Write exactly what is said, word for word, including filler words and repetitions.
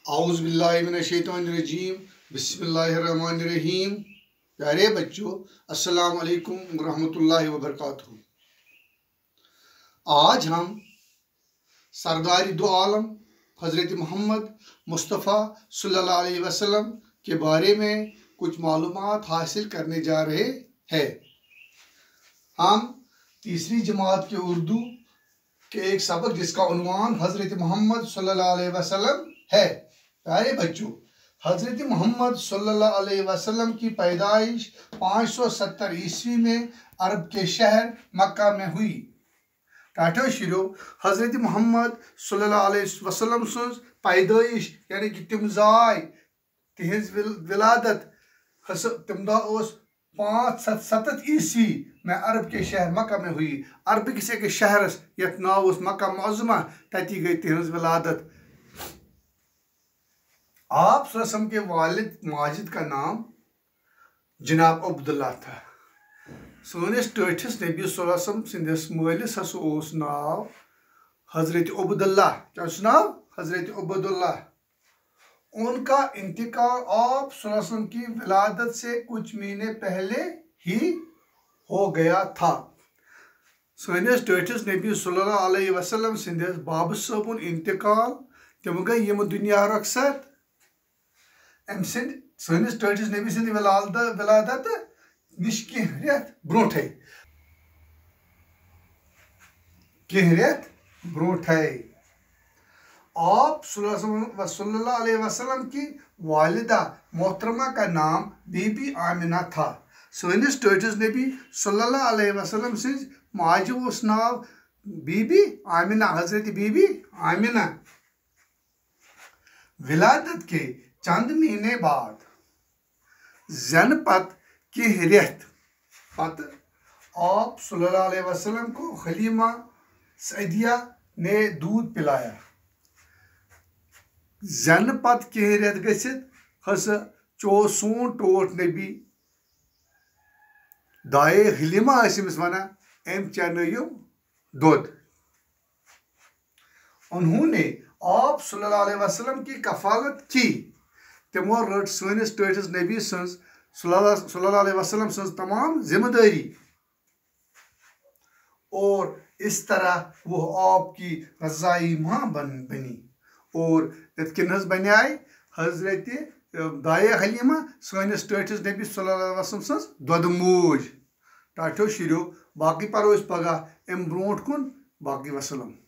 आउज़ बिल्लाहि मिनश्शैतानिर्रजीम बिस्मिल्लाहिर्रहमानिर्रहीम। प्यारे बच्चों, अस्सलाम वालेकुम रहमतुल्लाहि व बरकातुहू। आज हम सरदार दो आलम हज़रत मोहम्मद मुस्तफ़ा सल्लल्लाहु अलैहि वसल्लम के बारे में कुछ मालूमात हासिल करने जा रहे हैं। हम तीसरी जमात के उर्दू के एक सबक जिसका उन्वान हज़रत मोहम्मद सल्लल्लाहु अलैहि वसल्लम है। प्यारे बच्चों, हज़रत मोहम्मद सल्लल्लाहु अलैहि वसल्लम की पैदाइश पाँच सौ सत्तर ईस्वी में अरब के शहर मक्का में हुई। टाटो शिरो हज़रत मोहम्मद सल्लल्लाहु अलैहि वसल्लम सुन पैदाइश यानी कि तिम जाय तिहज विलादत तम दह पाँच सत सतत ईस्वी में अरब के शहर मक्का में हुई। अरब किसी के शहर यथ नाव मक्का मुअज़्ज़मा, तती गई तिहज विलादत। आप सल्लल्लाहु के वालिद माजिद का नाम जनाब अब्दुल्ला था। सोनिस टठिस नबी सल्लल्लाहु सिंदिस मालिस हस ओस नाव हजरत अब्दुल्ला। क्या नाव? हजरत अब्दुल्ला। उनका इंतकाल आप सल्लल्लाहु की विलादत से कुछ महीने पहले ही हो गया था। सोनिस टठिस नबी सल्लल्लाहु अलैहि वसल्लम सिंदिस बाब सबुन इंतकाल तम गई यम दुनिया रखसत। अम सनिस टठिस नबी सिंद विलादत निश कह रेत ब्रोठे कह रेत ब्रोठे आप सल्लल्लाहु अलैहि वसल्लम की वालिदा मोहतरमा का नाम बीबी आमिना था। सनिस टठिस नबी सल्लल्लाहु अलैहि वसल्लम सिंद माजि उस नाव बीबी आमिना, हजरत बीबी आमिना। विलादत के चंद महीने बाद जन पत कह रेत पत आप सल्लल्लाहु अलैहि वसल्लम को हलीमा सदिया ने दूध पिलाया। जन पत कह रेत गसित हस चो सोन टोट नबी दाए हलीमा अमिस वना एम चेनो दूध। उन्होंने आप सल्लल्लाहु अलैहि वसल्लम की कफालत की। तमो रट सनिस टठिस नबी सन्स सल्लल्लाहु अलैहि वसल्लम सन्स तमाम जिम्मेदारी और इस तरह वो आपकी रज़ाई माँ बन बनी और इतकिन बनियाय हजरत दाए हलीमा सनिस टठिस नबी सल्लल्लाहु अलैहि वसल्लम सन्स दुध मूज। टाठो शिरो बाकी परो पगह अम ब्रोट कुन बाकी वसलम।